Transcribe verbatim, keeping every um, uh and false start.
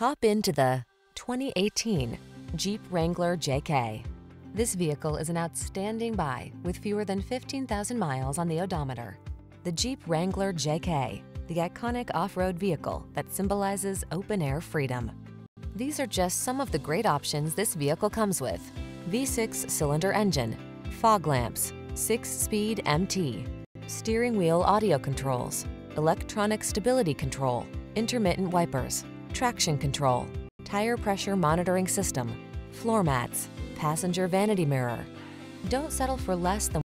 Hop into the twenty eighteen Jeep Wrangler J K. This vehicle is an outstanding buy with fewer than fifteen thousand miles on the odometer. The Jeep Wrangler J K, the iconic off-road vehicle that symbolizes open-air freedom. These are just some of the great options this vehicle comes with: V six cylinder engine, fog lamps, six-speed M T, steering wheel audio controls, electronic stability control, intermittent wipers, traction control, tire pressure monitoring system, floor mats, passenger vanity mirror. Don't settle for less than